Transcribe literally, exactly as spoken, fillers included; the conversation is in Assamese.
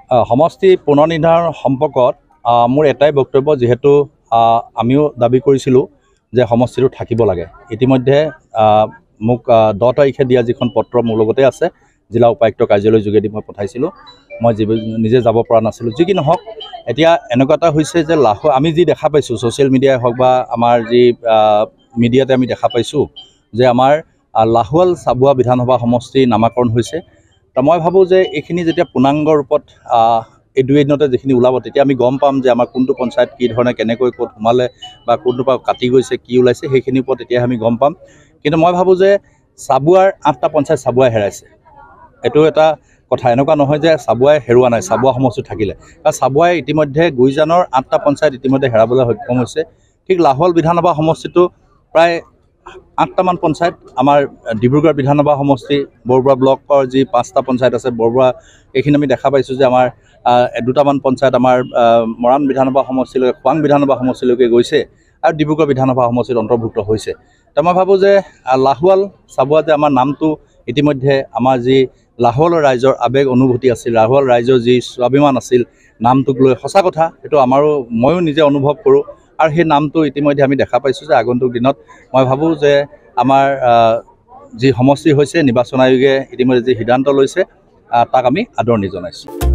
সমষ্টি পুনৰ্নিৰ্ধাৰণ সম্পৰ্কত মোৰ এটাই বক্তব্য, যেহেতু আমিও দাবী কৰিছিলোঁ যে সমষ্টিটো থাকিব লাগে। ইতিমধ্যে মোক দহ তাৰিখে দিয়া যিখন পত্ৰ মোৰ লগতে আছে, জিলা উপায়ুক্ত কাৰ্যালয়ৰ যোগেদি মই পঠাইছিলোঁ। মই নিজে যাব পৰা নাছিলোঁ। যি কি নহওক, এতিয়া এনেকুৱা এটা হৈছে যে লাহো আমি যি দেখা পাইছোঁ ছ'চিয়েল মিডিয়াই হওক বা আমাৰ যি মিডিয়াতে আমি দেখা পাইছোঁ যে আমাৰ লাহোৱাল চাবুৱা বিধানসভা সমষ্টি নামাকৰণ হৈছে। তো মই ভাবোঁ যে এইখিনি যেতিয়া পূৰ্ণাংগ ৰূপত এই দুই এদিনতে যিখিনি ওলাব, তেতিয়া আমি গম পাম যে আমাৰ কোনটো পঞ্চায়ত কি ধৰণে কেনেকৈ ক'ত সোমালে বা কোনটো পৰা কাটি গৈছে, কি ওলাইছে, সেইখিনিৰ ওপৰত তেতিয়া আমি গম পাম। কিন্তু মই ভাবোঁ যে চাবুৱাৰ আঠটা পঞ্চায়ত চাবুৱাই হেৰাইছে। এইটো এটা কথা, এনেকুৱা নহয় যে চাবুৱাই হেৰুৱা নাই, চাবুৱা সমষ্টি থাকিলে। কাৰণ চাবুৱাই ইতিমধ্যে গুইজানৰ আঠটা পঞ্চায়ত ইতিমধ্যে হেৰাবলৈ সক্ষম হৈছে। ঠিক লাহোৱাল বিধানসভা সমষ্টিটো প্ৰায় আঠটামান পঞ্চায়ত, আমাৰ ডিব্ৰুগড় বিধানসভা সমষ্টি বৰবৰা ব্লকৰ যি পাঁচটা পঞ্চায়ত আছে, বৰবৰা এইখিনি আমি দেখা পাইছোঁ যে আমাৰ দুটামান পঞ্চায়ত আমাৰ মৰাণ বিধানসভা সমষ্টিলৈকে, খোৱাং বিধানসভা সমষ্টিলৈকে গৈছে আৰু ডিব্ৰুগড় বিধানসভা সমষ্টিত অন্তৰ্ভুক্ত হৈছে। তো মই ভাবোঁ যে লাহোৱাল চাবুৱা যে আমাৰ নামটো ইতিমধ্যে আমাৰ যি লাহোৱালৰ ৰাইজৰ আৱেগ অনুভূতি আছিল, লাহোৱাল ৰাইজৰ যি স্বাভিমান আছিল নামটোক লৈ, সঁচা কথা এইটো আমাৰো, ময়ো নিজে অনুভৱ কৰোঁ। আৰু সেই নামটো ইতিমধ্যে আমি দেখা পাইছোঁ যে আগন্তুক দিনত মই ভাবোঁ যে আমাৰ যি সমষ্টি হৈছে, নিৰ্বাচন আয়োগে ইতিমধ্যে যি সিদ্ধান্ত লৈছে তাক আমি আদৰণি জনাইছোঁ।